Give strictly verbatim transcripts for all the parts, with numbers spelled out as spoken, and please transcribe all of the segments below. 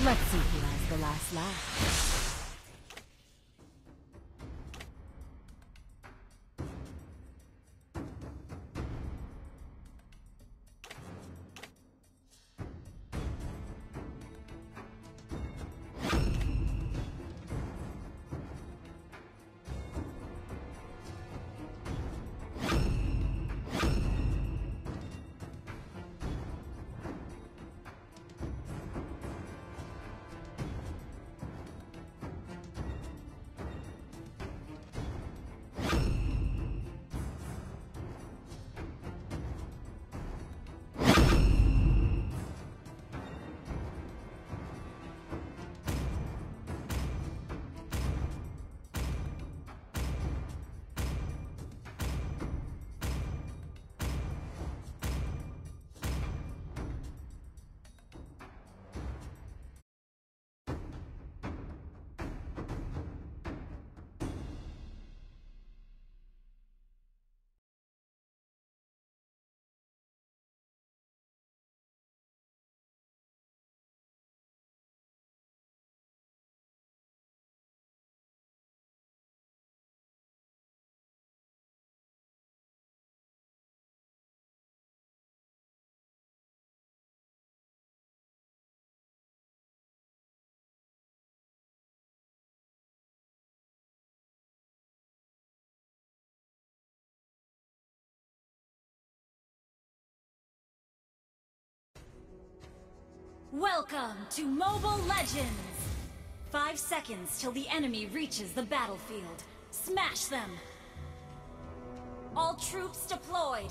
Let's see who has the last laugh. Welcome to Mobile Legends! Five seconds till the enemy reaches the battlefield. Smash them! All troops deployed!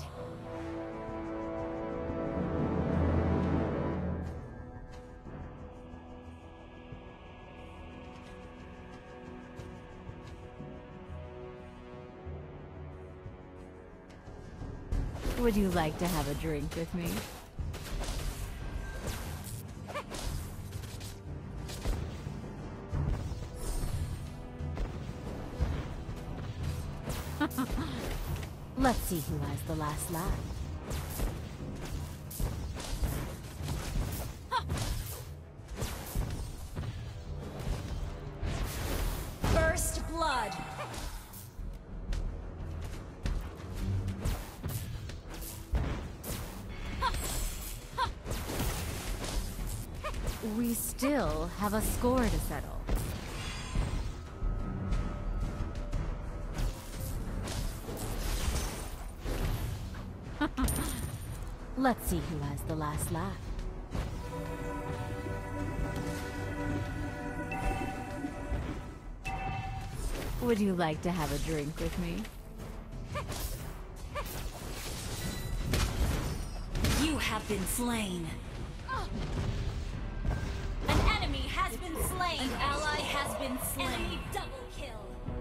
Would you like to have a drink with me? Let's see who has the last laugh. First blood! We still have a score to settle. Let's see who has the last laugh. Would you like to have a drink with me? You have been slain. An enemy has been slain. An ally has been slain. Enemy double kill.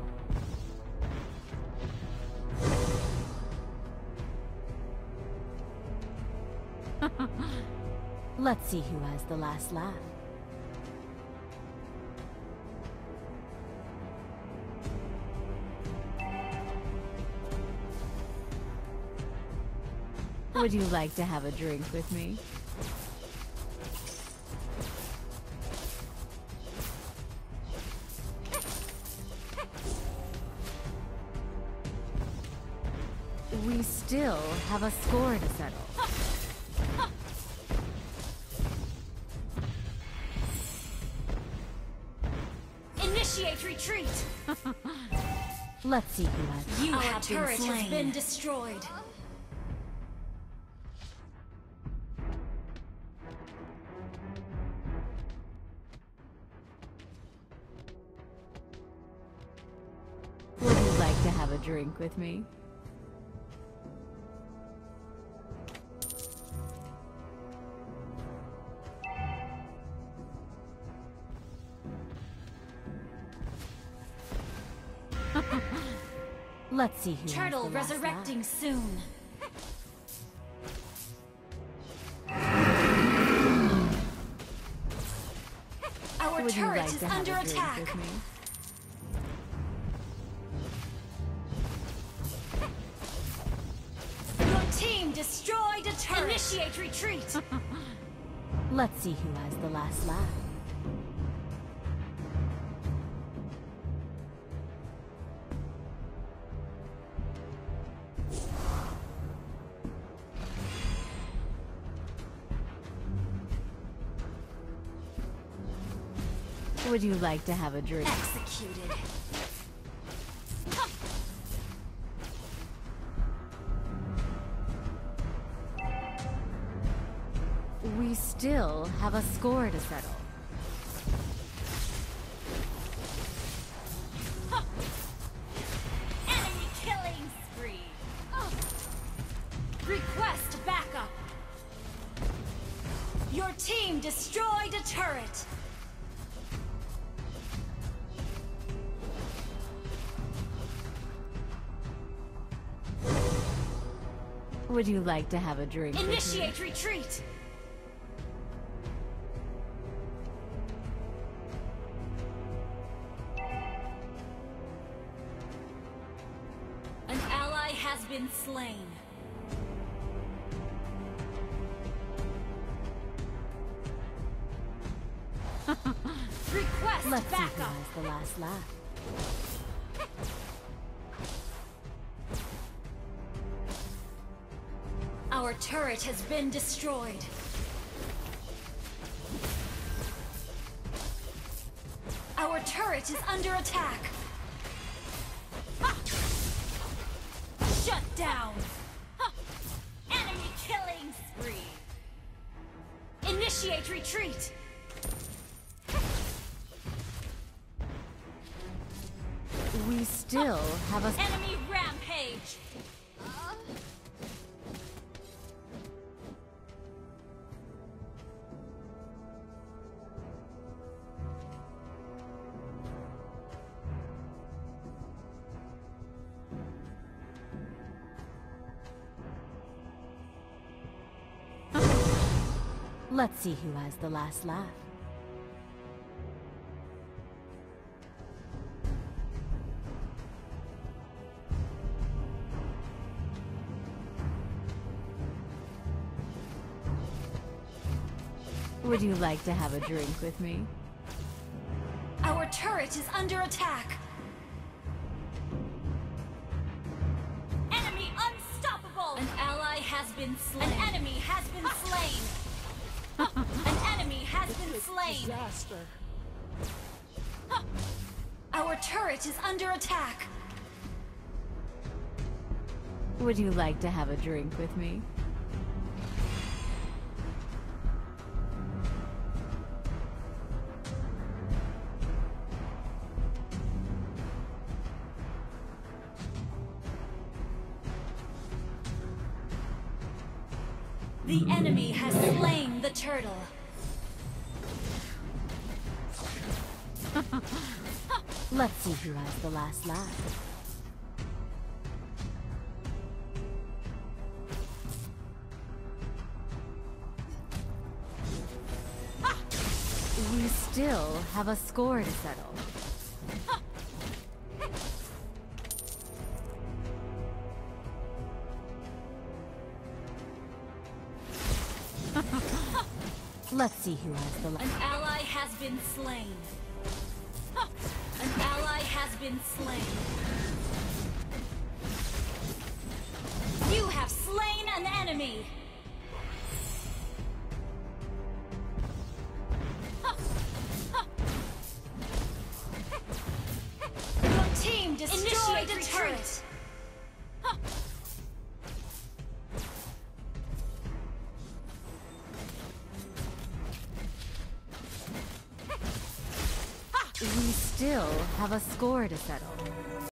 Let's see who has the last laugh. Would you like to have a drink with me? We still have a score to settle. Initiate retreat! Let's see who has. You Our have turret been has been destroyed. Would you like to have a drink with me? Let's see who Turtle has the last resurrecting laugh. soon. Our Would you turret like is to have under a drink attack. with me? Your team destroyed a turret. Initiate retreat. Let's see who has the last laugh. Would you like to have a drink? Executed. We still have a score to settle. Enemy killing spree. Oh. Request backup. Your team destroyed a turret. Would you like to have a drink? with me? Initiate retreat. An ally has been slain. Request Let's see who backup. has the last laugh. Our turret has been destroyed. Our turret is under attack. Ha! Shut down. Ha! Enemy killing spree. Initiate retreat. We still have a... Enemy rampage. Let's see who has the last laugh. Would you like to have a drink with me? Our turret is under attack. Enemy unstoppable. An ally has been slain. An enemy has been slain. An enemy has been slain. Disaster. Our turret is under attack. Would you like to have a drink with me? The enemy has slain the turtle. Let's see who has the last laugh. We still have a score to settle. Let's see who has the last. An ally has been slain. An ally has been slain. You have slain an enemy. Your team destroyed a turret. We still have a score to settle.